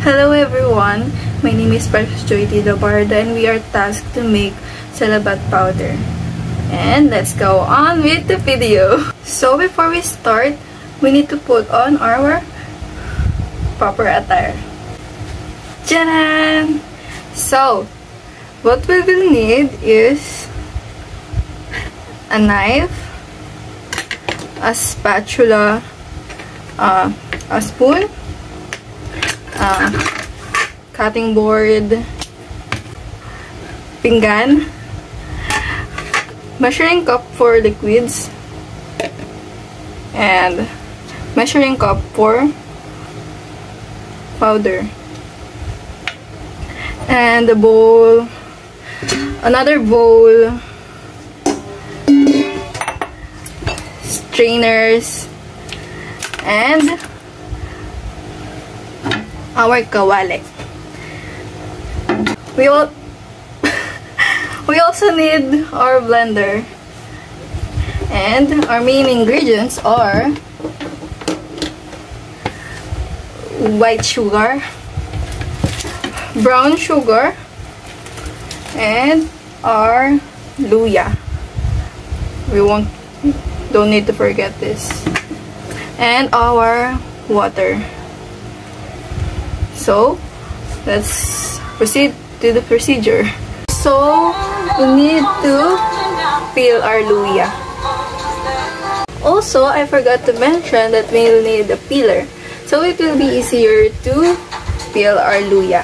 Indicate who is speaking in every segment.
Speaker 1: Hello everyone, my name is Precious Joy Barda and we are tasked to make Salabat powder. And let's go on with the video. So before we start, we need to put on our proper attire. Tcharam! So, what we will need is a knife, a spatula, a spoon, cutting board, pinggan, measuring cup for liquids, and measuring cup for powder, and a bowl, another bowl, strainers, and our kawali. We also need our blender, and our main ingredients are white sugar, brown sugar, and our luya. Don't need to forget this, and our water. So let's proceed to the procedure. So we need to peel our luya. Also, I forgot to mention that we will need a peeler, so it will be easier to peel our luya.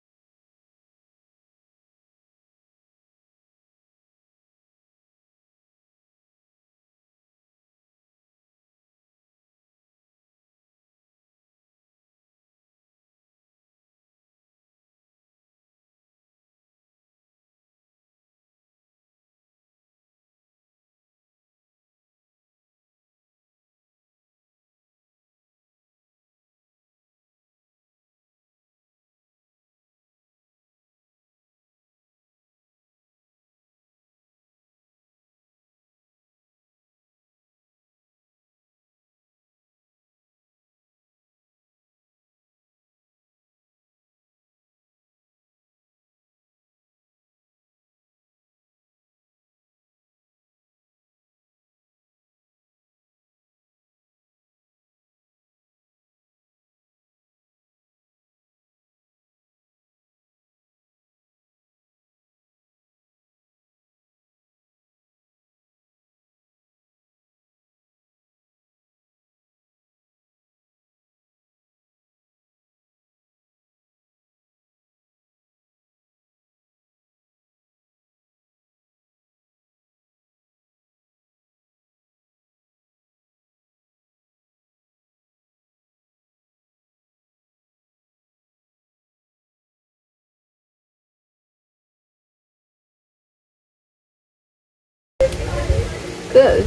Speaker 1: Good.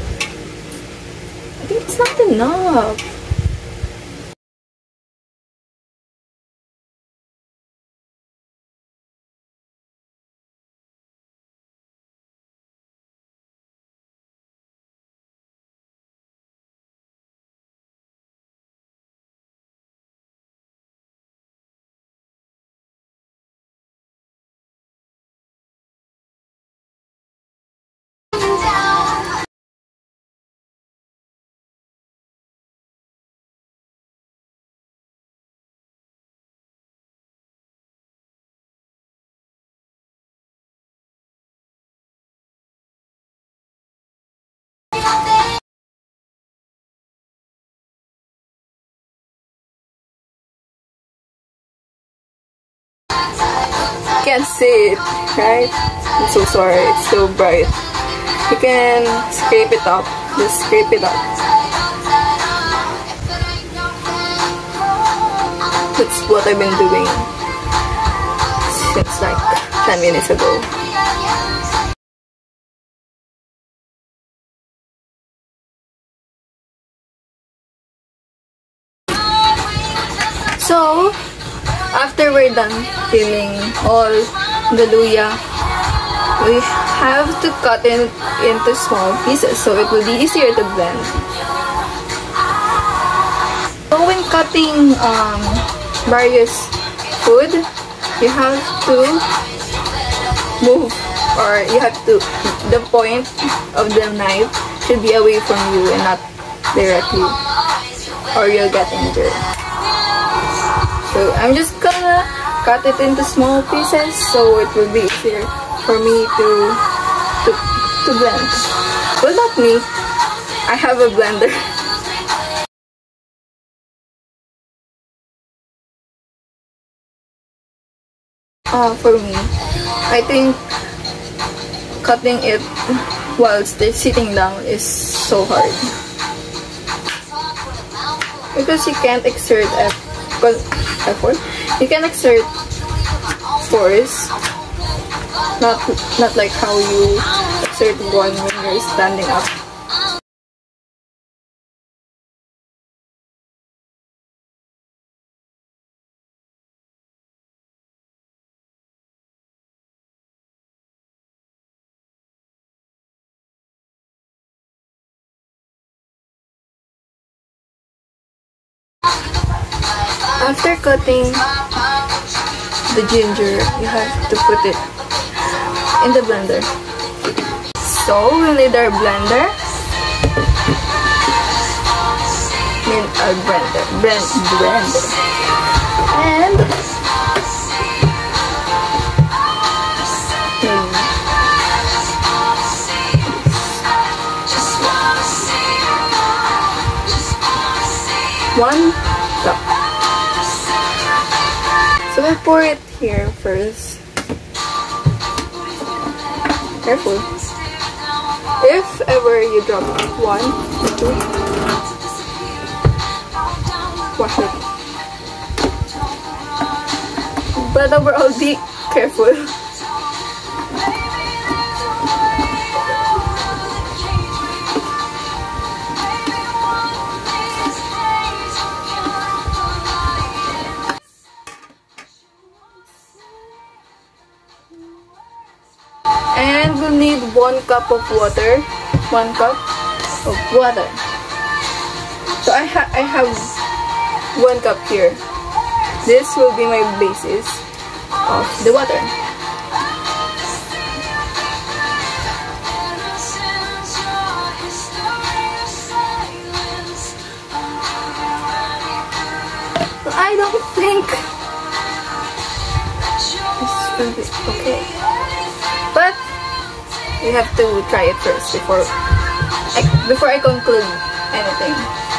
Speaker 1: I think it's not enough. Can't see it, right? I'm so sorry, it's so bright. You can scrape it up, just scrape it up. That's what I've been doing since like 10 minutes ago. So, after we're done peeling all the luya, we have to cut it into small pieces so it will be easier to blend. So when cutting various food, you have to move, or you have to, the point of the knife should be away from you and not directly, or you'll get injured. So I'm just gonna cut it into small pieces so it will be easier for me to blend. Well, not me, I have a blender. For me, I think cutting it while sitting down is so hard, because you can't exert effort. You can exert force, not like how you exert one when you're standing up. After cutting the ginger, you have to put it in the blender. So we need our blender. Blender. And one cup. So we pour it here first. Careful. If ever you drop one, two, wash it. But overall, be careful. And we'll need 1 cup of water. 1 cup of water. So I have 1 cup here. This will be my basis of the water. So I don't think this will be okay. But we have to try it first before I conclude anything.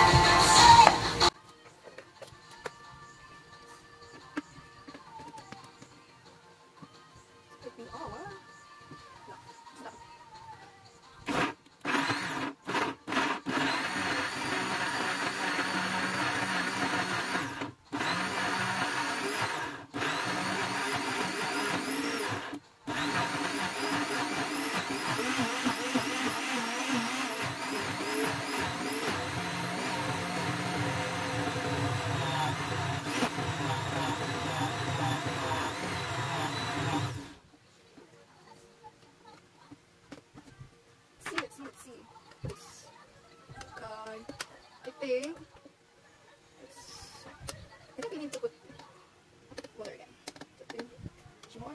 Speaker 1: I think we need to put water again. More.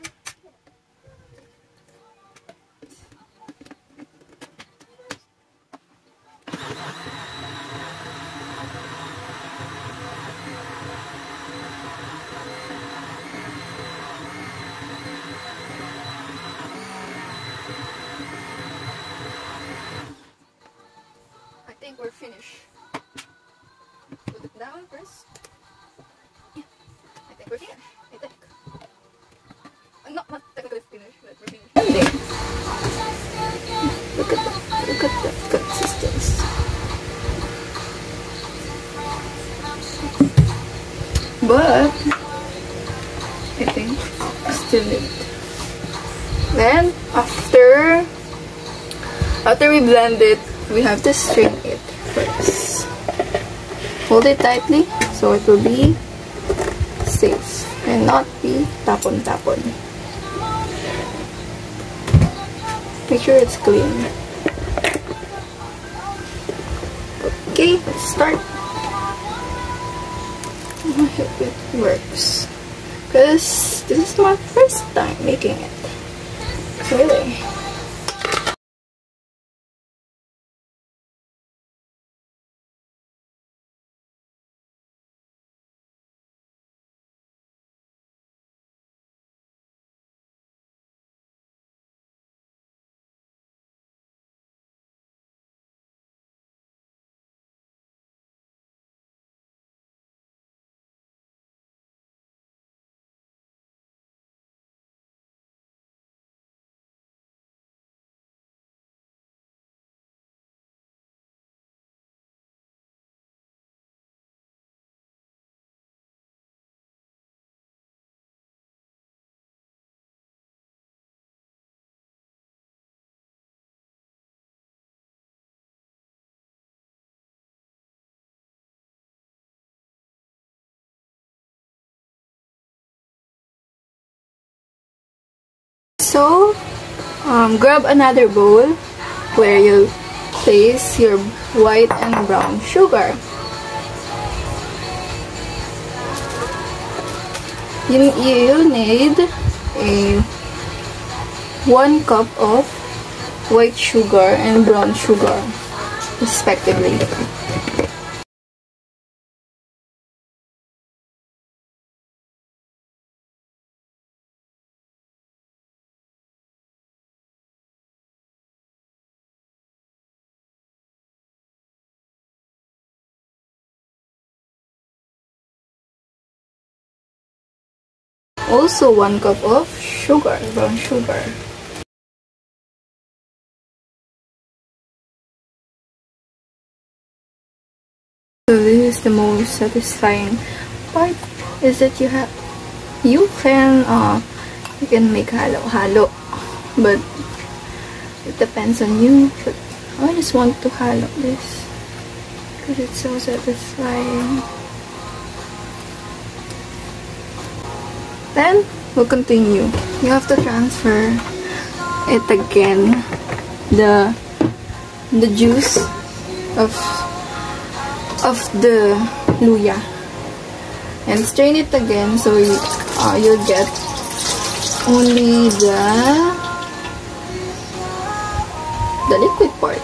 Speaker 1: I think we're finished. Put it down first. Yeah, I think we're finished. I think. Not technically finished, but we're finished. Look at that. Look at that consistency. But I think still need it. Then after we blend it, we have to strain it first. Hold it tightly so it will be safe and not be tapon-tapon. Make sure it's clean. Okay, let's start. I hope it works. Because this is my first time making it. Really. So, grab another bowl where you place your white and brown sugar. You need a 1 cup of white sugar and brown sugar, respectively. Also 1 cup of sugar, brown sugar. So this is the most satisfying part, is that you can make halo, but it depends on you. But I just want to halo this because it's so satisfying. Then we'll continue. You have to transfer it again, the juice of the luya, and strain it again, so you'll get only the liquid part.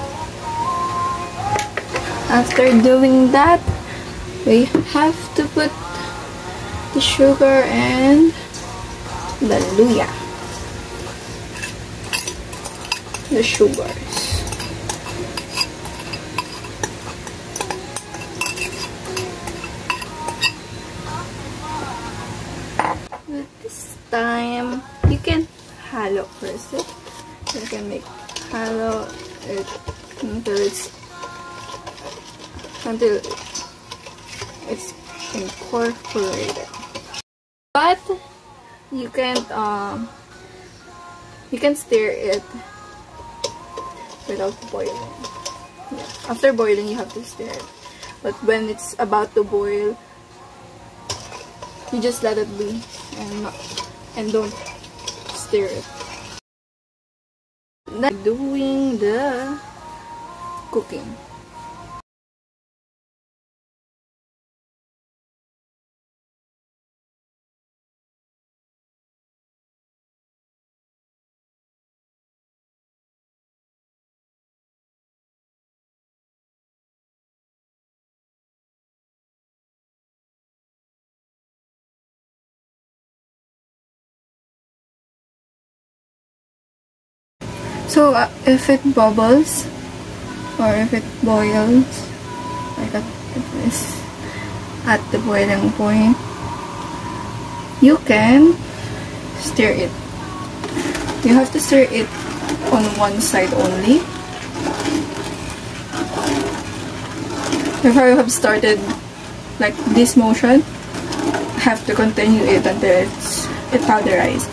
Speaker 1: After doing that, we have to put the sugar and the luya, the sugars. But this time, you can halo first. You can make halo it until it's incorporated. But you can stir it without boiling. Yeah. After boiling, you have to stir it. But when it's about to boil, you just let it be and don't stir it. Then doing the cooking. So if it bubbles or if it boils, like this, at the boiling point, you can stir it. You have to stir it on one side only. Before you have started like this motion, have to continue it until it's powderized.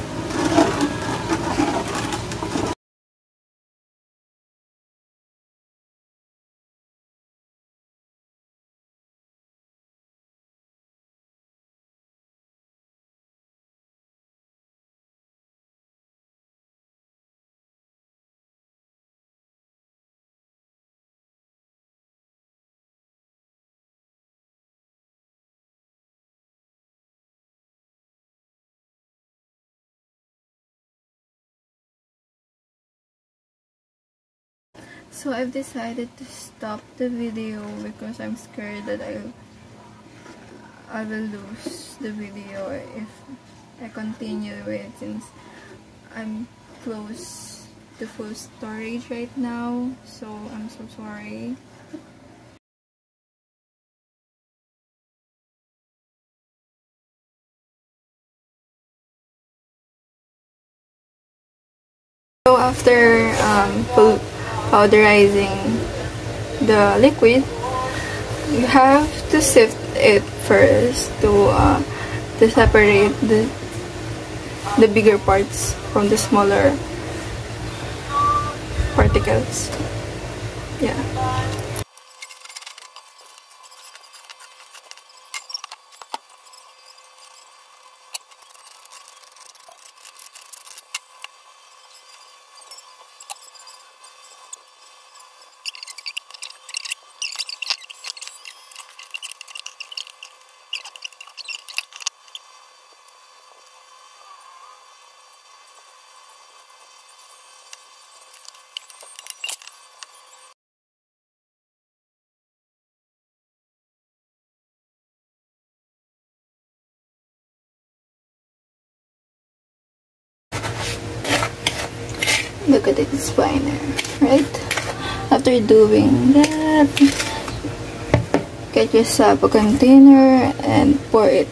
Speaker 1: So I've decided to stop the video because I'm scared that I will lose the video if I continue it, since I'm close to full storage right now. So I'm so sorry. So after powderizing the liquid, you have to sift it first to separate the bigger parts from the smaller particles. Yeah. Look at it, it's finer, right? After doing that, get yourself a container and pour it.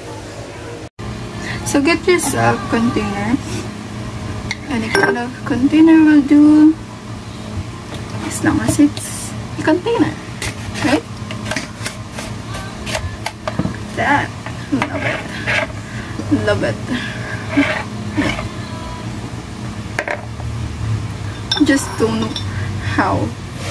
Speaker 1: So get yourself a container. Any kind of container will do, as long as it's a container, right? That, love it, love it. Just don't know how.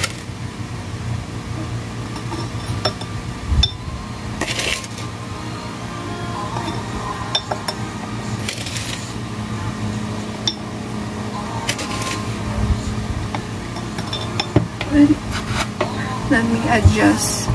Speaker 1: Let me adjust.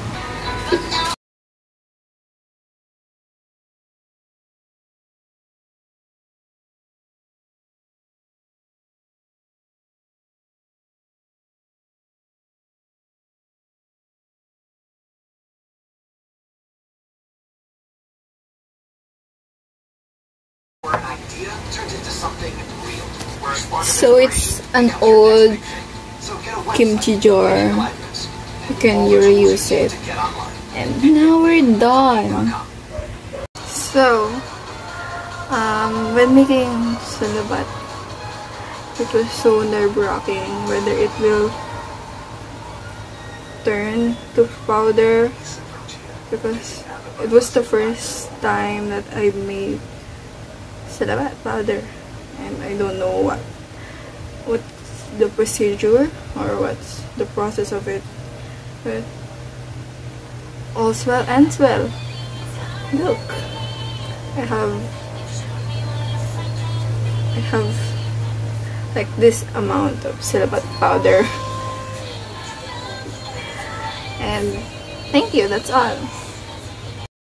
Speaker 1: So it's an old kimchi jar. You can reuse it. And now we're done. So, when making salabat, it was so nerve-wracking whether it will turn to powder, because it was the first time that I made salabat powder, and I don't know what's the procedure or what's the process of it, but all's well ends well. Look, I have like this amount of salabat powder, and thank you, that's all.